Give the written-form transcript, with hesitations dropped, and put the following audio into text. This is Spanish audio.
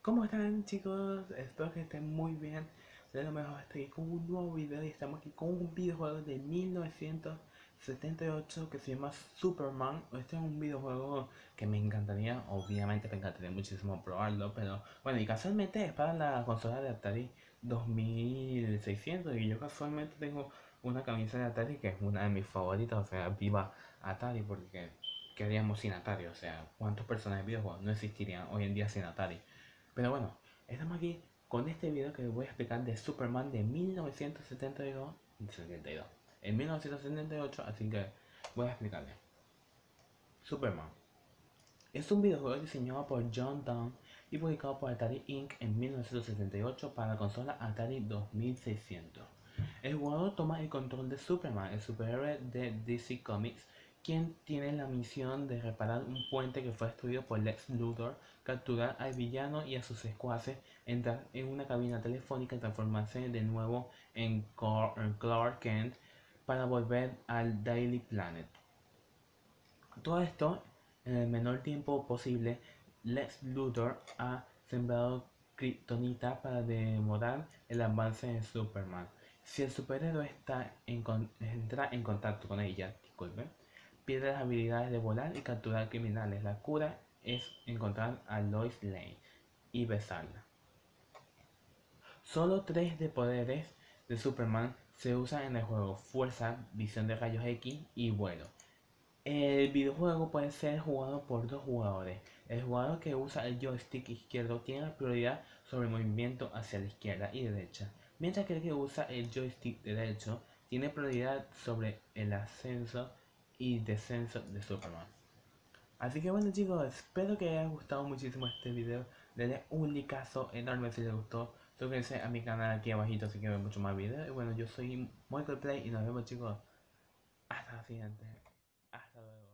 ¿Cómo están, chicos? Espero que estén muy bien. De lo mejor estoy con un nuevo video y estamos aquí con un videojuego de 1978 que se llama Superman. Este es un videojuego que me encantaría, obviamente me encantaría muchísimo probarlo, pero bueno, y casualmente es para la consola de Atari 2600 y yo casualmente tengo una camisa de Atari que es una de mis favoritas, o sea, viva Atari, porque ¿qué haríamos sin Atari? O sea, ¿cuántos personajes de videojuegos no existirían hoy en día sin Atari? Pero bueno, estamos aquí con este video que les voy a explicar de Superman de 1972 en 1978, así que voy a explicarles. Superman es un videojuego diseñado por John Dunn y publicado por Atari Inc. en 1978 para la consola Atari 2600. El jugador toma el control de Superman, el superhéroe de DC Comics, quien tiene la misión de reparar un puente que fue destruido por Lex Luthor, capturar al villano y a sus secuaces, entrar en una cabina telefónica y transformarse de nuevo en Clark Kent para volver al Daily Planet. Todo esto en el menor tiempo posible. Lex Luthor ha sembrado kriptonita para demorar el avance de Superman. Si el superhéroe entra en contacto con ella, disculpe, pierde las habilidades de volar y capturar criminales. La cura es encontrar a Lois Lane y besarla. Solo tres de poderes de Superman se usan en el juego: fuerza, visión de rayos X y vuelo. El videojuego puede ser jugado por dos jugadores. El jugador que usa el joystick izquierdo tiene la prioridad sobre el movimiento hacia la izquierda y derecha, mientras que el que usa el joystick derecho tiene prioridad sobre el ascenso y descenso de Superman. Así que bueno, chicos, espero que les haya gustado muchísimo este video. Denle un likeazo enorme si les gustó. Suscríbanse a mi canal aquí abajito si quieren ver mucho más videos. Y bueno, yo soy Michael Play y nos vemos, chicos, hasta la siguiente. Hasta luego.